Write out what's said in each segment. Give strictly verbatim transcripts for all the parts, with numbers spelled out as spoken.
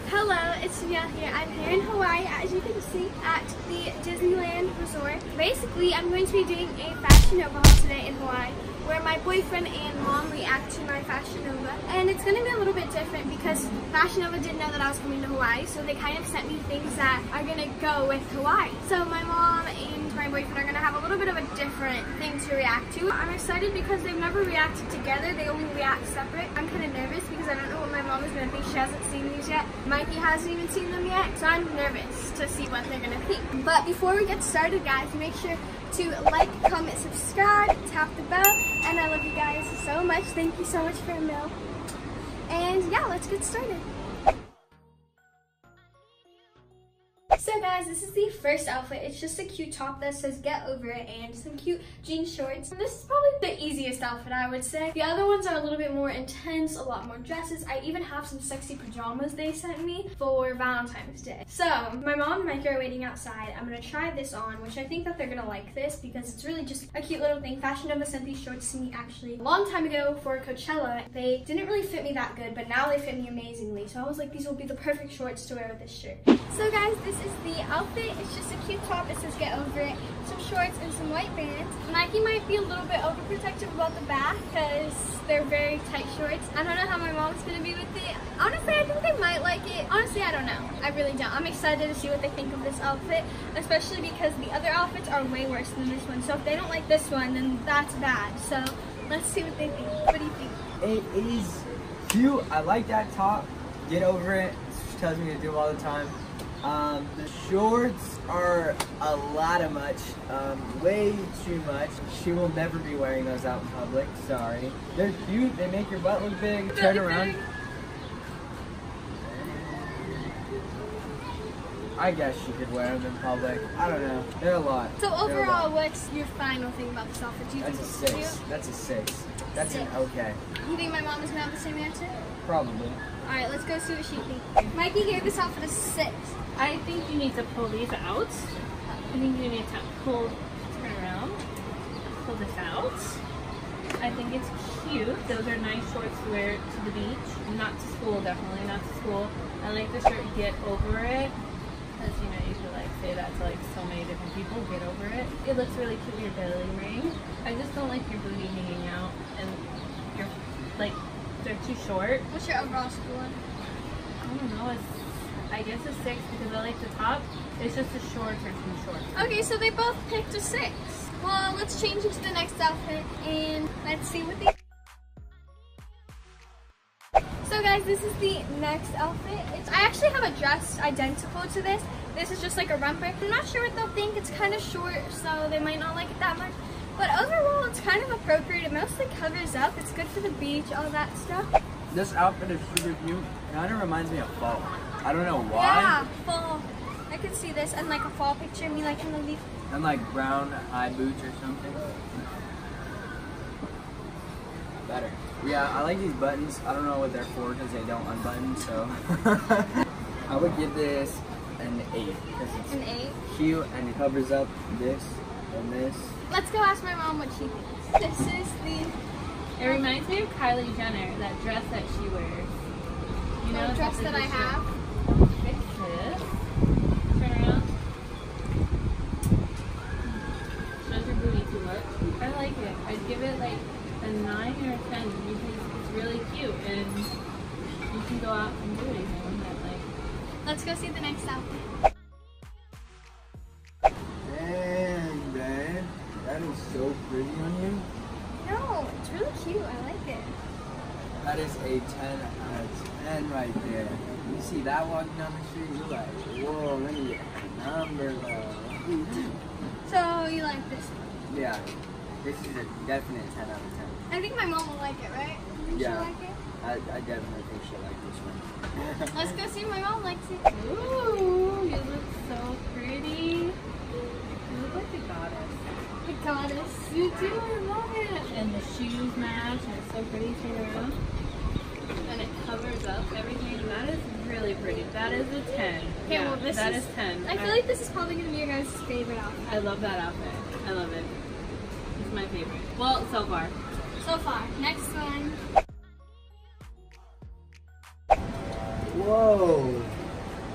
Hello, it's Danielle here. I'm here in Hawaii, as you can see, at the Disneyland Resort. Basically, I'm going to be doing a Fashion Nova haul today in Hawaii, where my boyfriend and mom react to my Fashion Nova. And it's going to be a little bit different because Fashion Nova didn't know that I was coming to Hawaii, so they kind of sent me things that are going to go with Hawaii. So my mom and my boyfriend are going to have a little bit of a different thing to react to. I'm excited because they've never reacted together. They only react separate. I'm kind of nervous because I don't know what my mom is going to think. She hasn't seen these yet. Mikey hasn't even seen them yet, so I'm nervous to see what they're going to think. But before we get started, guys, make sure to like, comment, subscribe, tap the bell, and I love you guys so much. Thank you so much for a meal. And yeah, let's get started. So guys, this is the first outfit. It's just a cute top that says get over it and some cute jean shorts. This is probably the easiest outfit, I would say. The other ones are a little bit more intense, a lot more dresses. I even have some sexy pajamas they sent me for Valentine's Day. So my mom and Mike are waiting outside. I'm gonna try this on, which I think that they're gonna like this because it's really just a cute little thing. Fashion Nova sent these shorts to me actually a long time ago for Coachella. They didn't really fit me that good, but now they fit me amazingly. So I was like, these will be the perfect shorts to wear with this shirt. So guys, this is the outfit. It's just a cute top. It says get over it, some shorts and some white bands. Mikey might be a little bit overprotective about the back because they're very tight shorts. I don't know how my mom's gonna be with it. Honestly, I think they might like it. Honestly, I don't know. I really don't. I'm excited to see what they think of this outfit, especially because the other outfits are way worse than this one. So if they don't like this one, then that's bad. So let's see what they think. What do you think? It is cute. I like that top. Get over it. She tells me to do all the time. Um, the shorts are a lot of much, um, way too much. She will never be wearing those out in public, sorry. They're cute, they make your butt look big. Turn around. I guess she could wear them in public. I don't know, they're a lot. So overall, what's your final thing about this outfit? Do you That's a think six, cute? that's a six. That's Six. an okay. You think my mom is gonna have the same answer? Probably. Alright, let's go see what she thinks. Mikey gave this outfit a six. I think you need to pull these out. I think you need to pull, turn around, pull this out. I think it's cute. Those are nice shorts to wear to the beach. Not to school, definitely not to school. I like the shirt get over it. As you know, you could like say that to like so many different people, get over it. It looks really cute with your belly ring. I just don't like your booty hanging out and your, like, they're too short. What's your overall score? I don't know, it's, I guess a six because I like the top. It's just the shorts are too short. Okay, so they both picked a six. Well, let's change it to the next outfit and let's see what they. So guys, this is the next outfit. It's, I actually have a dress identical to this. This is just like a romper. I'm not sure what they'll think. It's kind of short, so they might not like it that much. But overall, it's kind of appropriate. It mostly covers up. It's good for the beach, all that stuff. This outfit is super cute. It kind of reminds me of fall. I don't know why. Yeah, fall. I could see this and like a fall picture of me like in the leaf. And like brown eye boots or something. Better. Yeah, I like these buttons. I don't know what they're for because they don't unbutton, so. I would give this an eight because it's An eight? cute and it covers up this and this. Let's go ask my mom what she thinks. This is the It reminds me of Kylie Jenner, that dress that she wears. You know, the dress it's like that I the shirt. have. Fix this. Turn around. Shows your booty too much. I like it. I'd give it like a nine or a ten because it's really cute and you can go out and do anything with it. Like, Let's go see the next outfit. Dang, babe. That is so pretty on you. No, it's really cute. I like it. That is a ten out of ten right there. You see that walking down the street, you're like, whoa, let me get a number though. So you like this one? Yeah, this is a definite ten out of ten. I think my mom will like it, right? You think Yeah. she'll like it? I, I definitely think she'll like this one. Let's go see if my mom likes it. ooh, you look so pretty. You look like a goddess. The goddess. You do, I love it. And the shoes match, and it's so pretty. Turn around. And it covers up everything. That is really pretty. That is a ten. Okay, Yeah, well, this that is, is ten. I feel like this is probably going to be your guys' favorite outfit. I love that outfit. I love it. It's my favorite. Well, so far. So far. Next one. Whoa,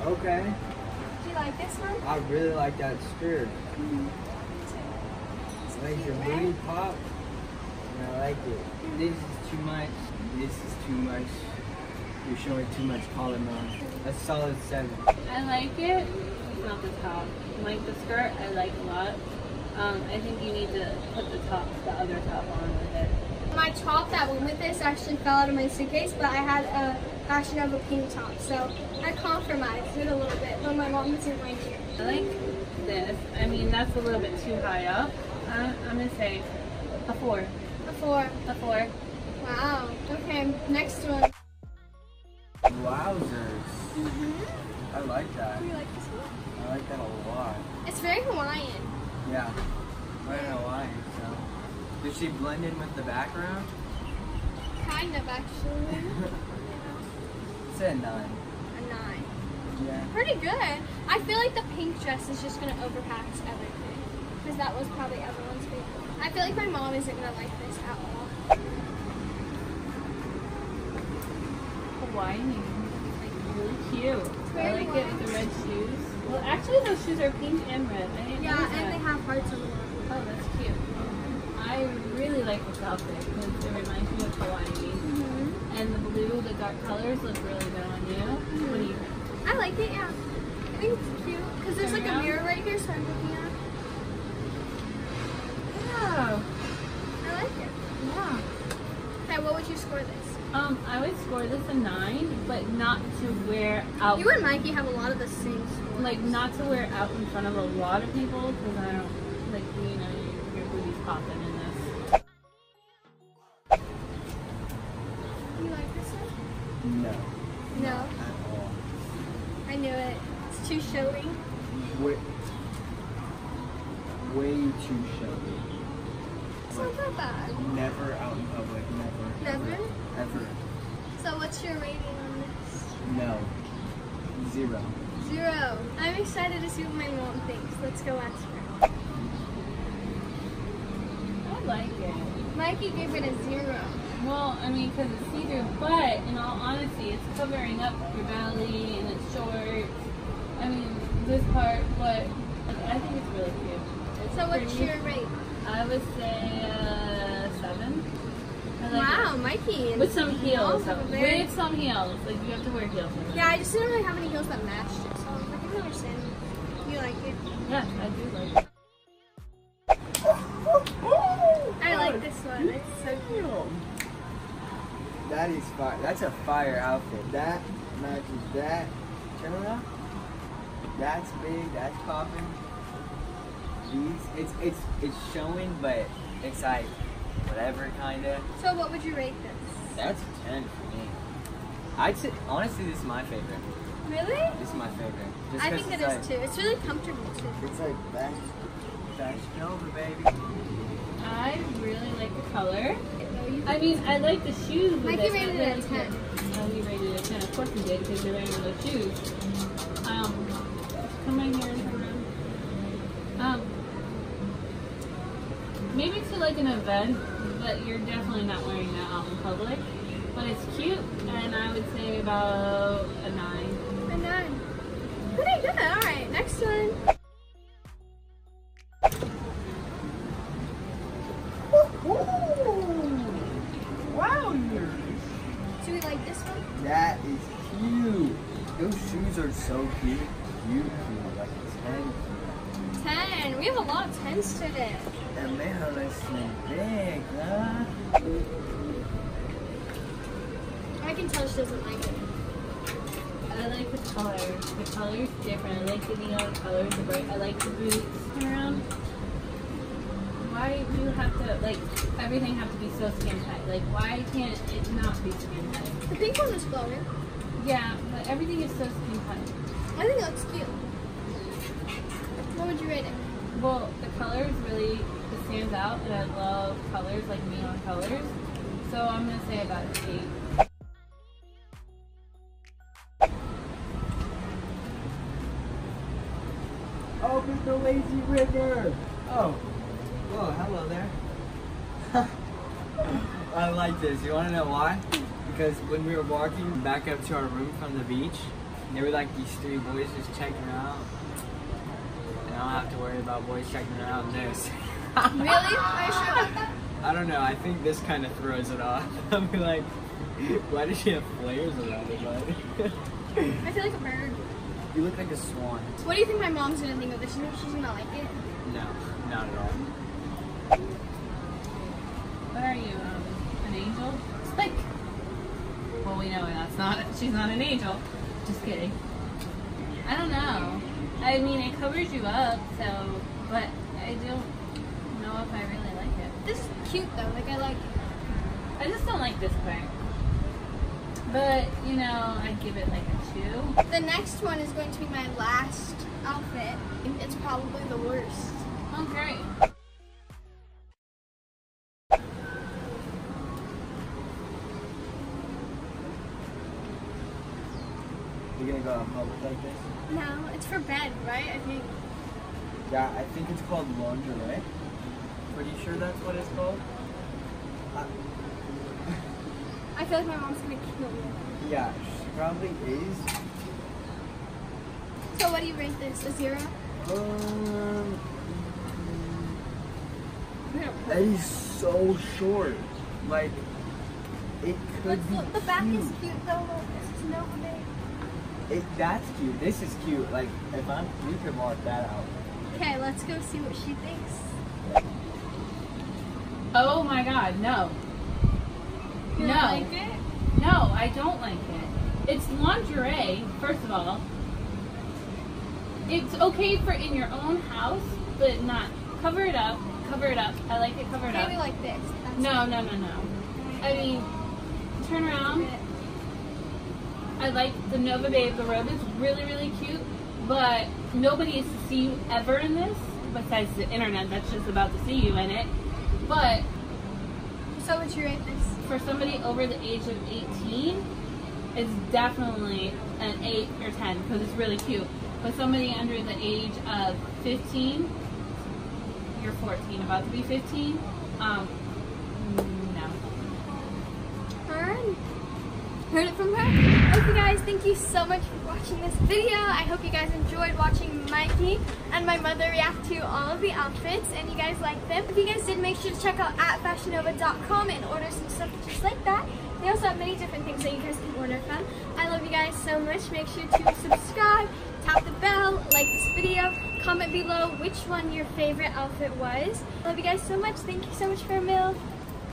Okay. Do you like this one? I really like that skirt. Mm-hmm. It makes your booty pop. And I like it. This is too much. This is too much. You're showing too much collarbone. A solid seven. I like it. It's not the top. Like the skirt, I like a lot. Um, I think you need to put the top, the other top on with it. My top that went with this actually fell out of my suitcase, but I had a fashion of a pink top, so I compromised it a little bit, but my mom didn't like it. I like this. I mean, that's a little bit too high up. I, I'm gonna say a four. A four. A four. Wow. Okay, next one. Wowzers. Mm-hmm. I like that. Do you like this one? I like that a lot. It's very Hawaiian. Yeah. I don't know why. So. Did she blend in with the background? Kind of, actually. It's a nine. A nine. Yeah. Pretty good. I feel like the pink dress is just going to overpass everything. Because that was probably everyone's favorite. I feel like my mom isn't going to like this at all. Hawaiian. Like really cute. very I like it with the red shoes. Well, actually, those shoes are pink and red. I didn't Yeah, notice and that. they have hearts on the bottom. Oh, that's cute. I really like this outfit because it reminds me of Hawaii. Mm-hmm. And the blue, the dark colors look really good on you. Mm-hmm. What do you think? I like it, yeah. I think it's cute. Because there's like a Yeah. mirror right here, so I'm looking at it. Yeah. I like it. Yeah. Okay, what would you score this? Um, I would score this a nine, but not to wear out. You and Mikey have a lot of the same scores. Like not to wear out in front of a lot of people because I don't like you know your, your booty's popping in this. You like this one? No. No. At all. I knew it. It's too showy. Way, way too showy. It's not that bad. Never out in public. Never. Never? Ever. So what's your rating on this? No. Zero. Zero. I'm excited to see what my mom thinks. Let's go ask her. I like it. Mikey gave it a zero. Well, I mean, because it's see-through, but in all honesty, it's covering up your belly and it's short. I mean, this part, but I think it's really cute. It's So what's pretty. your rate? I would say uh, seven. I like Wow, it. Mikey. With some heels. have a very- With some heels. Like, you have to wear heels. with it. Yeah, I just didn't really have any heels that matched it, so I can understand. You like it? Yeah, I do like it. I like this one. It's so cute. That is fire. That's a fire outfit. That matches that. Turn around. That's big. That's popping. These, it's it's it's showing, but it's like whatever kinda. So what would you rate this? That's a ten for me. I'd say honestly, this is my favorite. Really? This is my favorite. Just I 'cause think it it's is like, too. It's really comfortable too. It's like back, fashion over, baby. I really like the color. I mean, I like the shoes with Mikey it. rated I it a like ten. Oh, you rated it a ten. Of course you did, because you're wearing those shoes. Um, come on here and turn around. Um, maybe to like an event, but you're definitely not wearing that out in public. But it's cute, and I would say about a nine. A nine. Pretty good. All right, next one. Wow, Do we like this one? that is cute. Those shoes are so cute. Cute, cute. Like a ten. Ten. We have a lot of tens today. And man, are they slim big, huh? I can tell she doesn't like it. I like the colors. The color's different. I like the neon colors. The bright. I like the boots. Turn around. Why do you have to, like, everything have to be so skin tight? Like, why can't it not be skin tight? The pink one is flowing. Yeah, but everything is so skin tight. I think that's cute. What would you rate it? Well, the colors really, it stands out, and I love colors, like neon colors. So I'm going to say about an eight. Open the lazy river. Oh, whoa, hello there. I like this. You want to know why? Because when we were walking back up to our room from the beach, There were like these three boys just checking her out. And I don't have to worry about boys checking her out in this. Really? Are you sure about that? I don't know, I think this kind of throws it off. I'll be like, why does she have flares around her body? I feel like a bird. You look like a swan. So what do you think my mom's gonna think of this? You think she's gonna like it? No, not at all. What are you, um, an angel? It's like, well, we know that's not, she's not an angel. Just kidding. I don't know. I mean, it covers you up, so, but I don't know if I really like it. This is cute though, like I like it. I just don't like this part. But, you know, I'd give it like a two. The next one is going to be my last outfit. It's probably the worst. Oh, great. You're gonna go out in public like this? No, it's for bed, right? I think. Yeah, I think it's called lingerie. Pretty sure that's what it's called. Uh, I feel like my mom's gonna kill me. yeah, she probably is. So what do you rate this? A zero? Um, that is so short. Like, it could Look, be look, the back cute. is cute though. Look, this is no big. It, that's cute. This is cute. Like, if I'm, we could mark that out. Okay, let's go see what she thinks. Oh my god, no. You No. don't like it? No, I don't like it. It's lingerie, first of all. It's okay for in your own house, but not. Cover it up. Cover it up. I like it covered Maybe up. like this. That's No, no, no, no. I mean, turn around. I like the Nova Babe. The robe is really, really cute, but nobody is to see you ever in this, besides the internet that's just about to see you in it. But So would you rate this? for somebody over the age of eighteen, it's definitely an eight or ten because it's really cute. But somebody under the age of fifteen, you're fourteen, about to be fifteen, um, no. Alright. Heard it from her. Okay guys, thank you so much for watching this video. I hope you guys enjoyed watching Mikey and my mother react to all of the outfits and you guys liked them. If you guys did, make sure to check out at fashion nova dot com and order some stuff just like that. They also have many different things that you guys can order from. I love you guys so much. Make sure to subscribe, tap the bell, like this video, comment below which one your favorite outfit was. I love you guys so much. Thank you so much for a meal.